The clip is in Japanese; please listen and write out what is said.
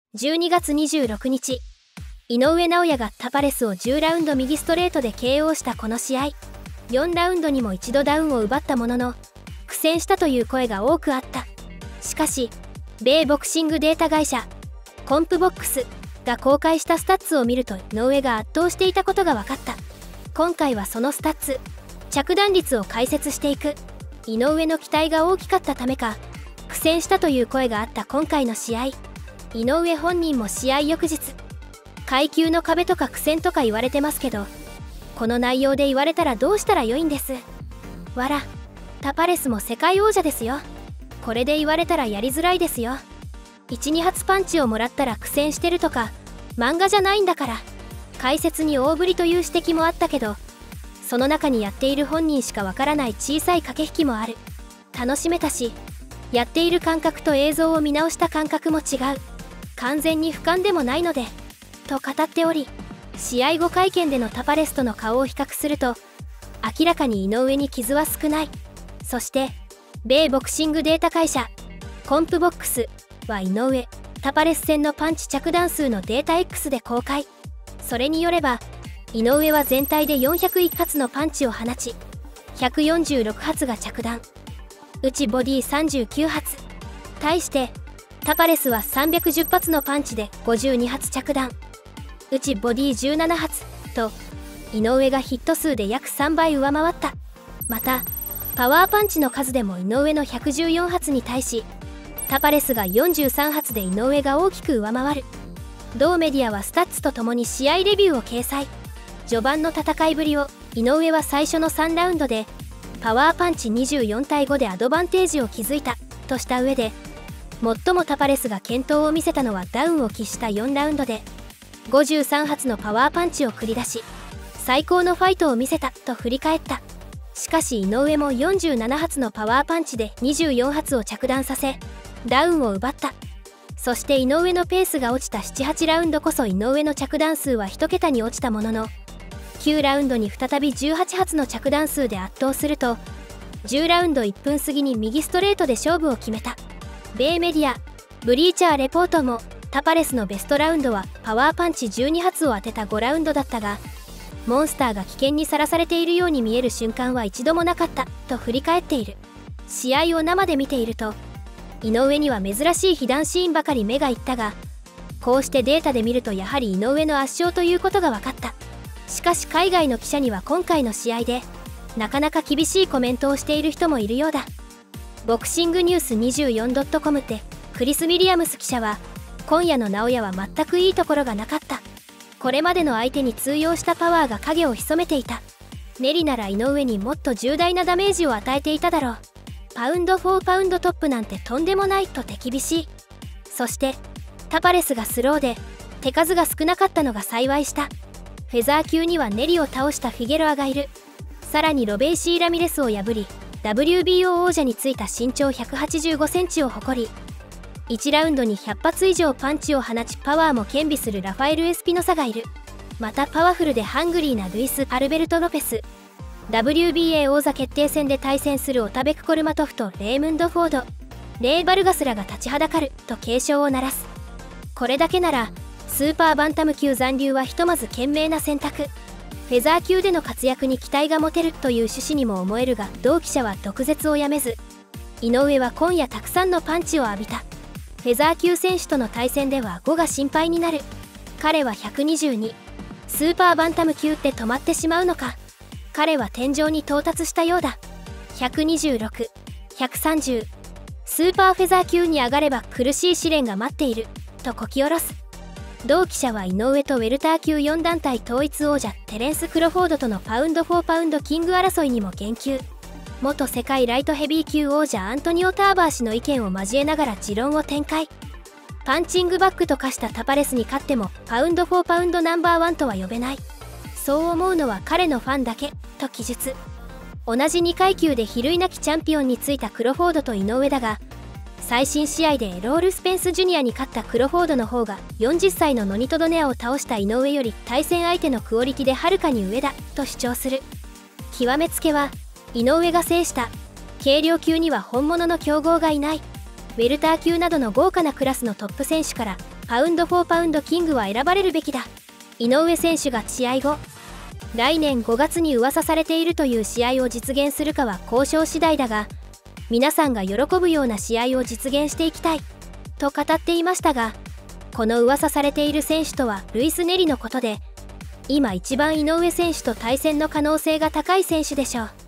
12月26日、井上尚弥がタパレスを10ラウンド右ストレートで KO したこの試合、4ラウンドにも一度ダウンを奪ったものの苦戦したという声が多くあった。しかし米ボクシングデータ会社コンプボックスが公開したスタッツを見ると井上が圧倒していたことが分かった。今回はそのスタッツ、着弾率を解説していく。井上の期待が大きかったためか苦戦したという声があった今回の試合。井上本人も試合翌日、階級の壁とか苦戦とか言われてますけど、この内容で言われたらどうしたらよいんです。わら、タパレスも世界王者ですよ。これで言われたらやりづらいですよ。12発パンチをもらったら苦戦してるとか漫画じゃないんだから。解説に大振りという指摘もあったけど、その中にやっている本人しかわからない小さい駆け引きもある。楽しめたし、やっている感覚と映像を見直した感覚も違う。完全に俯瞰でもないのでと語っており、試合後会見でのタパレスとの顔を比較すると明らかに井上に傷は少ない。そして米ボクシングデータ会社コンプボックスは井上・タパレス戦のパンチ着弾数のデータ X で公開。それによれば井上は全体で401発のパンチを放ち146発が着弾、うちボディ39発。対してタパレスは310発のパンチで52発着弾、うちボディ17発と井上がヒット数で約3倍上回った。またパワーパンチの数でも井上の114発に対しタパレスが43発で井上が大きく上回る。同メディアはスタッツとともに試合レビューを掲載。序盤の戦いぶりを井上は最初の3ラウンドでパワーパンチ24対5でアドバンテージを築いたとした上で、最もタパレスが健闘を見せたのはダウンを喫した4ラウンドで53発のパワーパンチを繰り出し最高のファイトを見せたと振り返った。しかし井上も47発のパワーパンチで24発を着弾させダウンを奪った。そして井上のペースが落ちた7、8ラウンドこそ井上の着弾数は1桁に落ちたものの、9ラウンドに再び18発の着弾数で圧倒すると10ラウンド1分過ぎに右ストレートで勝負を決めた。米メディアブリーチャーレポートもタパレスのベストラウンドはパワーパンチ12発を当てた5ラウンドだったが、モンスターが危険にさらされているように見える瞬間は一度もなかったと振り返っている。試合を生で見ていると井上には珍しい被弾シーンばかり目がいったが、こうしてデータで見るとやはり井上の圧勝ということが分かった。しかし海外の記者には今回の試合でなかなか厳しいコメントをしている人もいるようだ。ボクシングニュース 24.com でクリス・ウィリアムス記者は、今夜の尚弥は全くいいところがなかった。これまでの相手に通用したパワーが影を潜めていた。ネリなら井上にもっと重大なダメージを与えていただろう。パウンド4パウンドトップなんてとんでもないと手厳しい。そしてタパレスがスローで手数が少なかったのが幸いした。フェザー級にはネリを倒したフィゲロアがいる。さらにロベイシー・ラミレスを破りWBO 王者についた身長185センチを誇り、1ラウンドに100発以上パンチを放ちパワーも兼備するラファエル・エスピノサがいる。またパワフルでハングリーなルイス・アルベルト・ロペス、 WBA 王座決定戦で対戦するオタベク・コルマトフとレームンド・フォード、レイ・バルガスらが立ちはだかると警鐘を鳴らす。これだけならスーパーバンタム級残留はひとまず賢明な選択。フェザー級での活躍に期待が持てるという趣旨にも思えるが、同記者は毒舌をやめず、井上は今夜たくさんのパンチを浴びた。フェザー級選手との対戦では5が心配になる。彼は122、スーパーバンタム級って止まってしまうのか。彼は天井に到達したようだ。126、130、スーパーフェザー級に上がれば苦しい試練が待っているとこき下ろす。同記者は井上とウェルター級4団体統一王者テレンス・クロフォードとのパウンド4パウンドキング争いにも言及。元世界ライトヘビー級王者アントニオ・ターバー氏の意見を交えながら持論を展開。パンチングバッグと化したタパレスに勝ってもパウンド4パウンドナンバーワンとは呼べない。そう思うのは彼のファンだけと記述。同じ2階級で比類なきチャンピオンについたクロフォードと井上だが、最新試合でエロール・スペンス・ジュニアに勝ったクロフォードの方が40歳のノニト・ドネアを倒した井上より対戦相手のクオリティではるかに上だと主張する。極めつけは井上が制した軽量級には本物の強豪がいない。ウェルター級などの豪華なクラスのトップ選手からパウンド・フォー・パウンド・キングは選ばれるべきだ。井上選手が試合後、来年5月に噂されているという試合を実現するかは交渉次第だが、皆さんが喜ぶような試合を実現していきたいと語っていましたが、この噂されている選手とはルイス・ネリのことで、今一番井上選手と対戦の可能性が高い選手でしょう。